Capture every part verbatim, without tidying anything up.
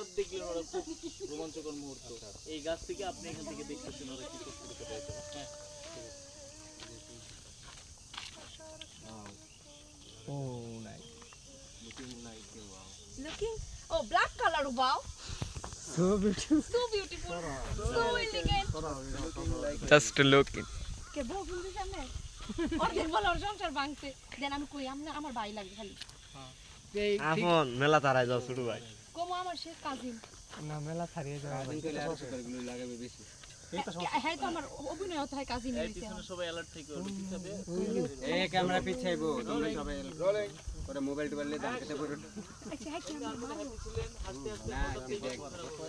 দেখলেন ওরা খুব রোমাঞ্চকর মুহূর্ত। এই গাছ থেকে আপনি এখান থেকে দেখতেছেন ওরা কি করতে পারছে। হ্যাঁ Oh, nice. Looking like a wow. Looking, oh, black color, wow. So beautiful. So beautiful. So elegant. Just look it. কে বউ ফিল্মে সামনে অর্ধেক বলে ওর সংসার ভাঙছে দেন আমি কই আমরা আমার ভাই লাগে খালি আপন মেলা তারাই যাও ছোট ভাই কোমো আমার সে কাজিন না মেলা ছাড়িয়ে যাওয়া কাজিন কইলে আর সুপারগুলো লাগাবে বেশি হ্যাঁ তো আমার অভিনয় হতো হয় কাজিন এই পিছনে সবাই অ্যালার্ট থেকে ওর হিসাবে এই ক্যামেরা পিছাইবো তোমরা সবাই রোলিং করে মোবাইল টোবাইলে দাম কেটে পড়ো আচ্ছা হ্যাঁ ক্যামেরা মারো হাসতে হাসতে না এই দেখ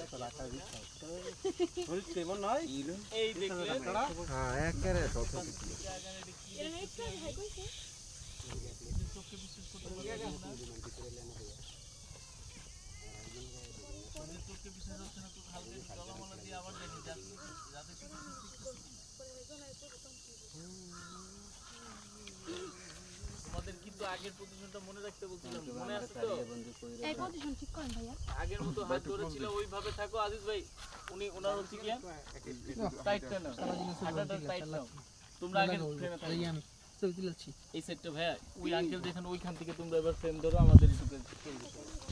হল কেমন নয় এই দেখলেন হ্যাঁ একেবারে তত এর নেক্সট হাই কইছে চোখে বিশ্বাস করতে পারছেন না চোখে বিশ্বাস হচ্ছে না তো হালকা জলমালা দিয়ে আবার দেখি যাতে যাতে তোমাদের কিন্তু আগের পজিশনটা মনে রাখতে বলছিলাম মনে আছে তো এই পজিশন ঠিক করেন ভাইয়া আগের মতো হাত ধরে ছিল ওইভাবে থাকো আজিজ ভাই উনি ওনার হচ্ছে কি টাইট না হাতটা টাইট নাও তোমরা আগে ফ্রেমে থাকো আমি ছবি তুলছি এই সেটটা ভাই ওই আঙ্কেল দেখেন ওইখান থেকে তোমরা এবার ফ্রেম ধরো আমাদের একটু